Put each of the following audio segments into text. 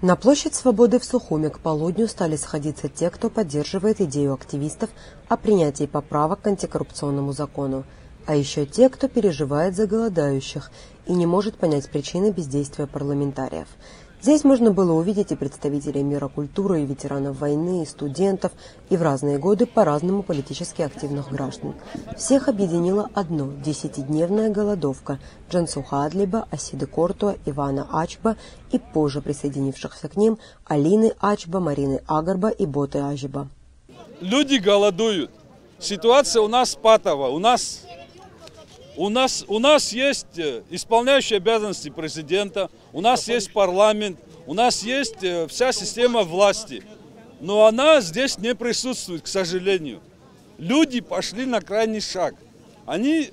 На площадь Свободы в Сухуми к полудню стали сходиться те, кто поддерживает идею активистов о принятии поправок к антикоррупционному закону, а еще те, кто переживает за голодающих и не может понять причины бездействия парламентариев. Здесь можно было увидеть и представителей мира культуры, и ветеранов войны, и студентов, и в разные годы по-разному политически активных граждан. Всех объединило одно – 10-дневная голодовка Джансуха Адлиба, Асиды Кортуа, Ивана Ачба и позже присоединившихся к ним Алины Ачба, Марины Агарба и Боты Ажиба. Люди голодуют. Ситуация у нас патовая. У нас есть исполняющие обязанности президента, у нас есть парламент, у нас есть вся система власти. Но она здесь не присутствует, к сожалению. Люди пошли на крайний шаг. Они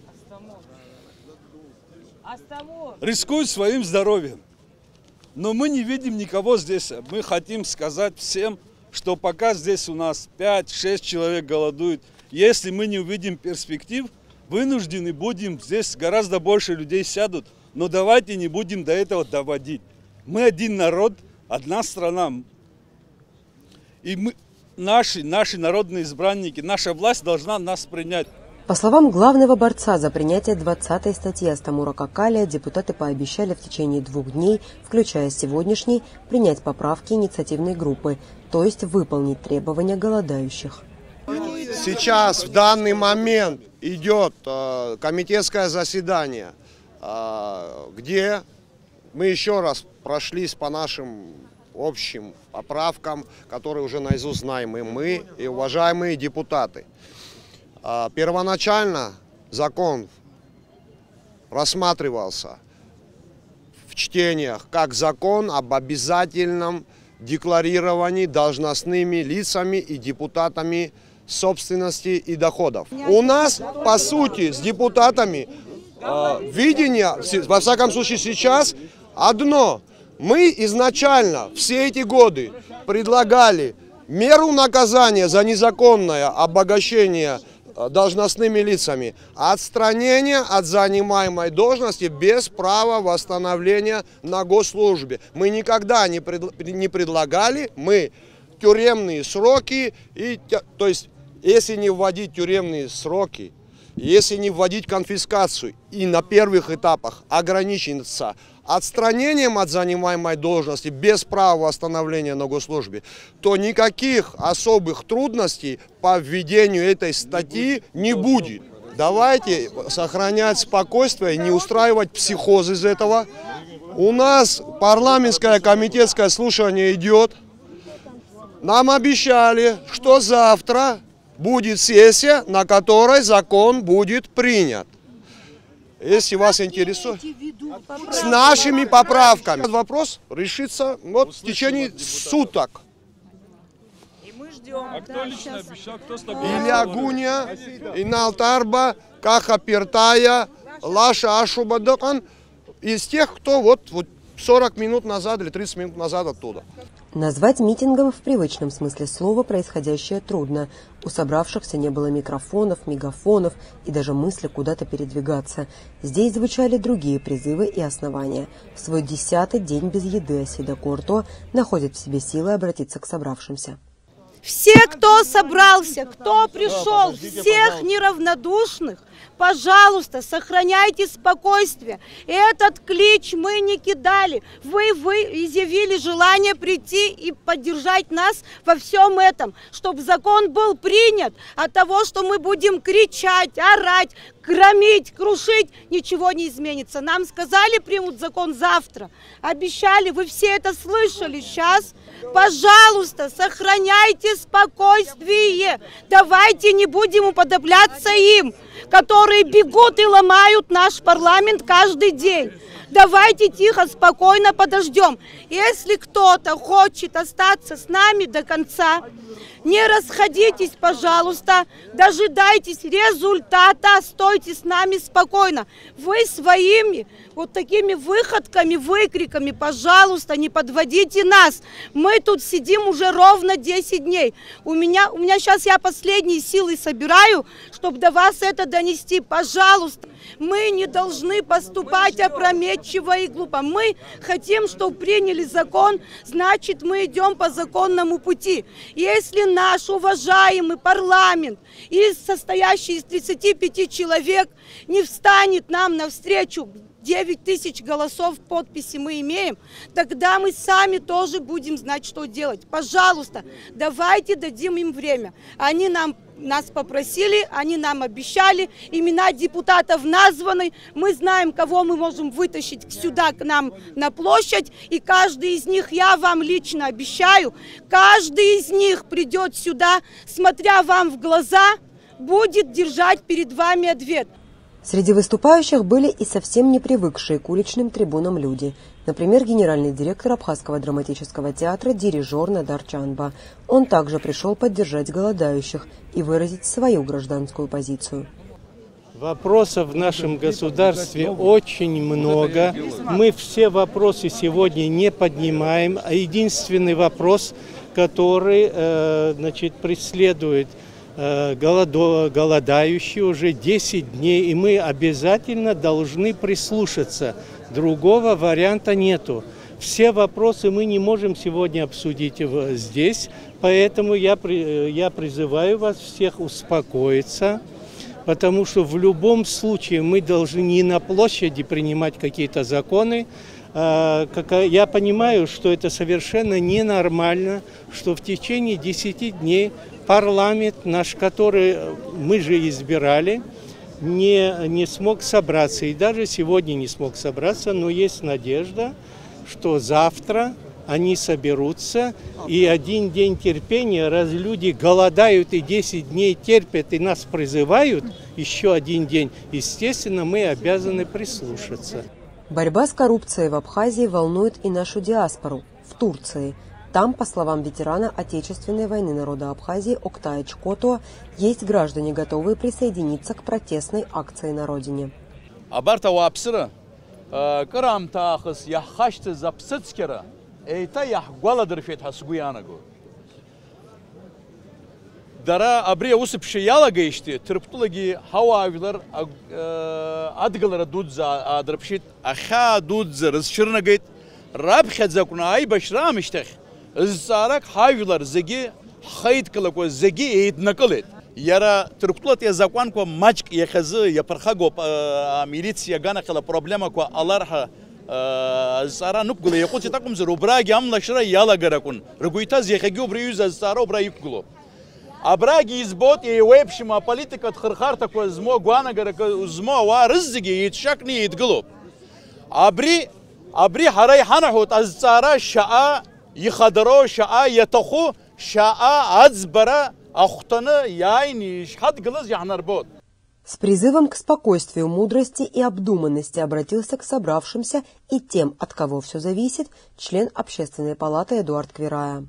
рискуют своим здоровьем. Но мы не видим никого здесь. Мы хотим сказать всем, что пока здесь у нас 5-6 человек голодуют, если мы не увидим перспектив, вынуждены будем, здесь гораздо больше людей сядут, но давайте не будем до этого доводить. Мы один народ, одна страна. И наши народные избранники, наша власть должна нас принять. По словам главного борца за принятие 20-й статьи Астамура Какалия, депутаты пообещали в течение 2 дней, включая сегодняшний, принять поправки инициативной группы, то есть выполнить требования голодающих. Сейчас, в данный момент, идет комитетское заседание, где мы еще раз прошлись по нашим общим поправкам, которые уже наизусть знаем и мы, и уважаемые депутаты. Первоначально закон рассматривался в чтениях как закон об обязательном декларировании должностными лицами и депутатами собственности и доходов. У нас, по сути, с депутатами видение, во всяком случае сейчас, одно. Мы изначально все эти годы предлагали меру наказания за незаконное обогащение должностными лицами, отстранение от занимаемой должности без права восстановления на госслужбе. Мы никогда не предлагали, мы тюремные сроки, то есть если не вводить тюремные сроки, если не вводить конфискацию и на первых этапах ограничиться отстранением от занимаемой должности без права восстановления на госслужбе, то никаких особых трудностей по введению этой статьи не будет. Давайте сохранять спокойствие, не устраивать психоз из этого. У нас парламентское комитетское слушание идет. Нам обещали, что завтра будет сессия, на которой закон будет принят. Если вас интересует, с нашими поправками. Вопрос решится вот в течение суток. И мы ждем. А кто лично обещал, кто с тобой? Илья Гуня, Иналтарба, Каха Пертая, Лаша Ашубадокан. Из тех, кто вот 40 минут назад или 30 минут назад оттуда. Назвать митингом в привычном смысле слова происходящее трудно. У собравшихся не было микрофонов, мегафонов и даже мысли куда-то передвигаться. Здесь звучали другие призывы и основания. В свой 10-й день без еды Асида Кортуа находит в себе силы обратиться к собравшимся. Все, кто собрался, кто пришел, всех неравнодушных, пожалуйста, сохраняйте спокойствие. Этот клич мы не кидали. Вы изъявили желание прийти и поддержать нас во всем этом, чтобы закон был принят. От того, что мы будем кричать, орать, громить, крушить, ничего не изменится. Нам сказали, примут закон завтра. Обещали, вы все это слышали. Сейчас, пожалуйста, сохраняйте спокойствие. Давайте не будем уподобляться им, которые бегут и ломают наш парламент каждый день. Давайте тихо, спокойно подождем. Если кто-то хочет остаться с нами до конца, не расходитесь, пожалуйста, дожидайтесь результата, стойте с нами спокойно. Вы своими вот такими выходками, выкриками, пожалуйста, не подводите нас. Мы тут сидим уже ровно 10 дней. У меня сейчас я последние силы собираю, чтобы до вас это донести. Пожалуйста, мы не должны поступать опрометчиво. опрометчиво и глупо. Мы хотим, чтобы приняли закон, значит, мы идем по законному пути. Если наш уважаемый парламент, состоящий из 35 человек, не встанет нам навстречу, 9 тысяч голосов, подписи мы имеем, тогда мы сами тоже будем знать, что делать. Пожалуйста, давайте дадим им время. Они нас попросили, они нам обещали, имена депутатов названы, мы знаем, кого мы можем вытащить сюда к нам на площадь, и каждый из них, я вам лично обещаю, каждый из них придет сюда, смотря вам в глаза, будет держать перед вами ответ. Среди выступающих были и совсем не привыкшие к уличным трибунам люди. Например, генеральный директор Абхазского драматического театра, дирижер Надар Чанба. Он также пришел поддержать голодающих и выразить свою гражданскую позицию. Вопросов в нашем государстве очень много. Мы все вопросы сегодня не поднимаем. А единственный вопрос, который преследует голодающие уже 10 дней, и мы обязательно должны прислушаться. Другого варианта нету. Все вопросы мы не можем сегодня обсудить здесь, поэтому я призываю вас всех успокоиться, потому что в любом случае мы должны не на площади принимать какие-то законы. Я понимаю, что это совершенно ненормально, что в течение 10 дней парламент наш, который мы же избирали, не смог собраться. И даже сегодня не смог собраться, но есть надежда, что завтра они соберутся. И один день терпения, раз люди голодают и 10 дней терпят и нас призывают, еще один день, естественно, мы обязаны прислушаться. Борьба с коррупцией в Абхазии волнует и нашу диаспору в Турции. Там, по словам ветерана Отечественной войны народа Абхазии Октая Чкотуа, есть граждане, готовые присоединиться к протестной акции на родине. Дара абрия усыпши ялагаишти, тырптулаги хававилар адгалара дудза адрапшит, аха дудза разширнагает, рабхадзакуна айбашрамиштах, зсарак хавилар заги хайткалако заги эйднакалет. Яра тырптулат я закуанко мачк яхазы япархаго милиция ганахала проблемако аларха зсара нукгула якути такум зрубраги амлашра ялагаракун. Ргуитаз яхагио бриюза зсара обраикгуло. Абраги избот и вебшима политика тхархарта ко змо гуанагара ко змо ва рызги итшакни идгло. Абри харай ханахот азцара шаа ихадро шаа ятаху шаа азбара ахтана яйни шхат глаз яхнарбот. С призывом к спокойствию, мудрости и обдуманности обратился к собравшимся и тем, от кого все зависит, член Общественной палаты Эдуард Квирая.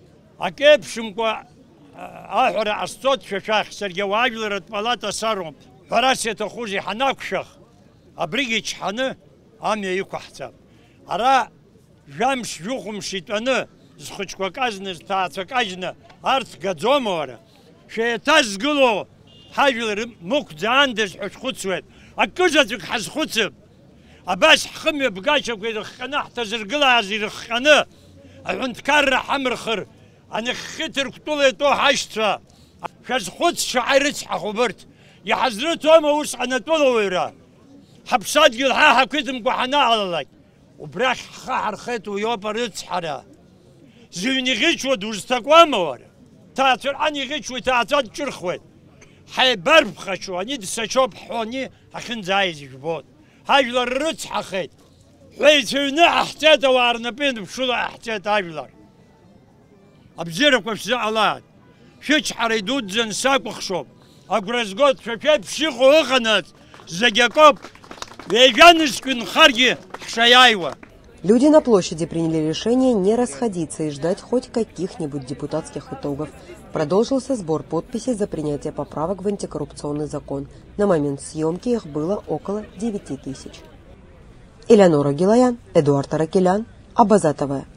أحور أصوات شخص سرجواجل رتبلات صارم فراسة خوزي حناك شخ أبريج حنا عم يكو حساب أرا جامش يوخم شيتنا زخش كوكازن تاعتكاجنا أرت قدوم ورا شيء تزقلو حاجل مك زاندش حش خدسوت أكوزتك حس خدسب أباس خمي بقاشة كده خنا تزرقلا زي خنا أنت كار حمر خر أنا خطر كتولي تو حشتها شاز خود شعرت حخبرت يا حزرته ما وش أنا تولويرا حبسات جلها حكيتم كحنا على لك وبراك خحر خيط ويوبرت حرا زيني غيش ودوزتكوا مورا تاثر أني غيش وتاثر شرخوت حي برب خشوا أني دسشوب حوني أخن زايز جبوت هاجل الرتس حخيت حيثنا احتاج وارنا بين بشولا احتاج هاجلر أبزرك وفزعلات شيء حريدود زن ساق وخشوب أقرزقوت شفيت بشيخو أخنات زجاكوب ويجانس كن خارجي حشايوا. Люди на площади приняли решение не расходиться и ждать хоть каких-нибудь депутатских итогов. Продолжился сбор подписей за принятие поправок в антикоррупционный закон. На момент съемки их было около 9 тысяч. Элеонора Гилаян, Эдуард Аракелян, Абаза ТВ.